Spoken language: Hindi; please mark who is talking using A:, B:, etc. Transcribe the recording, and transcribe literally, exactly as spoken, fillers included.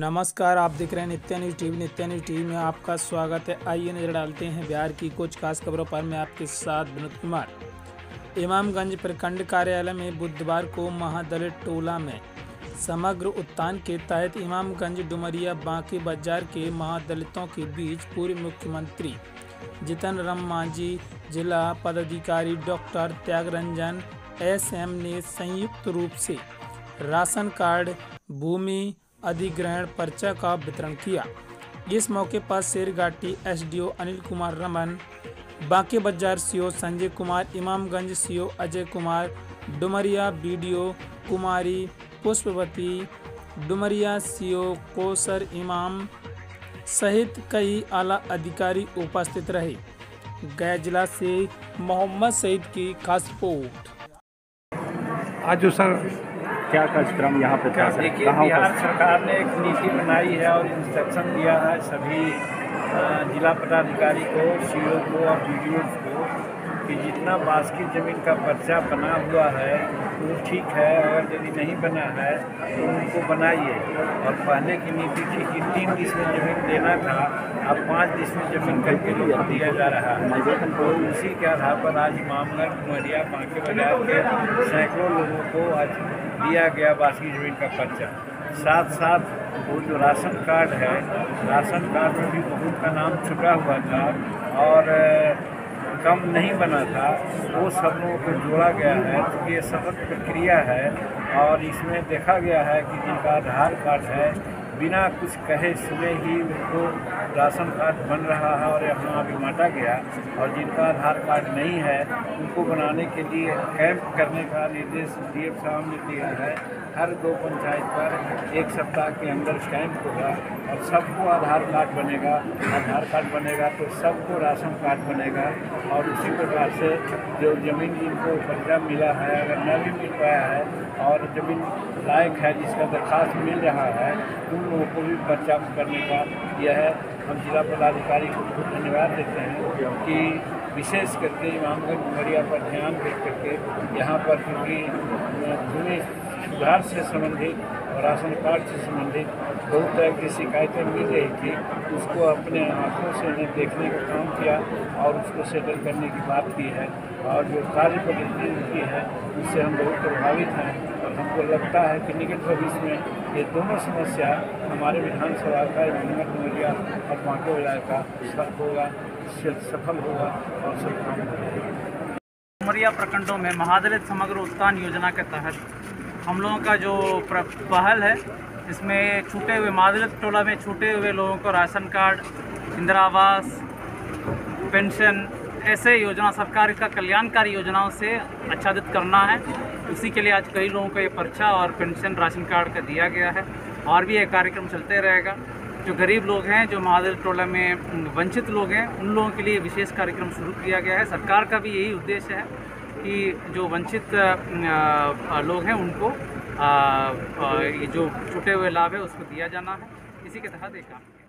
A: नमस्कार, आप देख रहे हैं Nitya news TV. Nitya news TV में आपका स्वागत है। आइए नजर डालते हैं बिहार की कुछ खास खबरों पर। मैं आपके साथ विनोद कुमार। इमामगंज प्रखंड कार्यालय में बुधवार को महादलित टोला में समग्र उत्थान के तहत इमामगंज डुमरिया बांके बाजार के महादलितों के बीच पूर्व मुख्यमंत्री जीतन राम मांझी, जिला पदाधिकारी डॉक्टर त्यागरंजन एस एम ने संयुक्त रूप से राशन कार्ड, भूमि अधिग्रहण पर्चा का वितरण किया। इस मौके पर Sherghati SDO Anil Kumar Raman, Banke Bazar CO Sanjay Kumar, Imamganj CO Ajay Kumar, Dumaria BDO Kumari Pushpavati, Dumaria CO Kosar Imam सहित कई आला अधिकारी उपस्थित रहे। गया जिला से मोहम्मद सईद की खास रिपोर्ट।
B: आज जो सर क्या कार्यक्रम यहाँ पे था?
C: देखिए, बिहार सरकार ने एक नीति बनाई है और इंस्ट्रक्शन दिया है सभी जिला पदाधिकारी को, सीओ को और बीडीओ को कि जितना बास्की ज़मीन का पर्चा बना हुआ है वो ठीक है, अगर यदि नहीं बना है तो उनको बनाइए। और पहले की नीति थी कि तीन डिसमिल ज़मीन देना था, अब पाँच डिसमिल ज़मीन करके लोगों दिया जा रहा है। तो उसी के आधार पर आज इमामगंज, डुमरिया, बांके बाजार के सैकड़ों लोगों को आज दिया गया बास्की ज़मीन का पर्चा। साथ साथ वो जो राशन कार्ड है, राशन कार्ड में भी बहुत का नाम छुटा हुआ था और कम नहीं बना था, वो सब लोगों को जोड़ा गया है। तो ये सतत प्रक्रिया है और इसमें देखा गया है कि जिनका आधार कार्ड है बिना कुछ कहे सुने ही उनको राशन कार्ड बन रहा है और यहाँ भी बांटा गया, और जिनका आधार कार्ड नहीं है उनको बनाने के लिए कैंप करने का निर्देश डीएम साहब ने दिया है। हर दो पंचायत पर एक सप्ताह के अंदर कैंप होगा और सबको आधार कार्ड बनेगा। आधार कार्ड बनेगा तो सबको राशन कार्ड बनेगा। और उसी प्रकार से जो ज़मीन जिनको पर्चा मिला है, अगर न भी मिल पाया है और ज़मीन लायक है, जिसका दरख्वास्त मिल रहा है, उन लोगों को भी पर्चा करने का यह है। हम जिला पदाधिकारी को बहुत धन्यवाद देते हैं कि विशेष करके इमामगंज डुमरिया पर ध्यान दे करके यहाँ पर, क्योंकि भूमि सुधार से संबंधित और राशन कार्ड से संबंधित बहुत तरह की शिकायतें मिल रही थी, उसको अपने आँखों से उन्हें देखने का काम किया और उसको सेटल करने की बात की है। और जो कार्य पद्धति उनकी है उससे हम बहुत प्रभावित हैं और हमको लगता है कि निकट भविष्य में ये दोनों समस्या हमारे विधानसभा का इमामगंज डुमरिया और बांके बाजार का सफल होगा सफल होगा और सफल होगा।
D: डुमरिया प्रखंडों में महादलित समग्र उत्थान योजना के तहत हम लोगों का जो पहल है, इसमें छूटे हुए महादलित टोला में छूटे हुए लोगों को राशन कार्ड, इंदिरा आवास, पेंशन, ऐसे योजना सरकार का कल्याणकारी योजनाओं से आच्छादित करना है। उसी के लिए आज कई लोगों को ये पर्चा और पेंशन राशन कार्ड का दिया गया है और भी ये कार्यक्रम चलते रहेगा। जो गरीब लोग हैं, जो महादलित टोला में वंचित लोग हैं, उन लोगों के लिए विशेष कार्यक्रम शुरू किया गया है। सरकार का भी यही उद्देश्य है कि जो वंचित लोग हैं उनको ये जो छूटे हुए लाभ है उसको दिया जाना है। इसी के तहत एक काम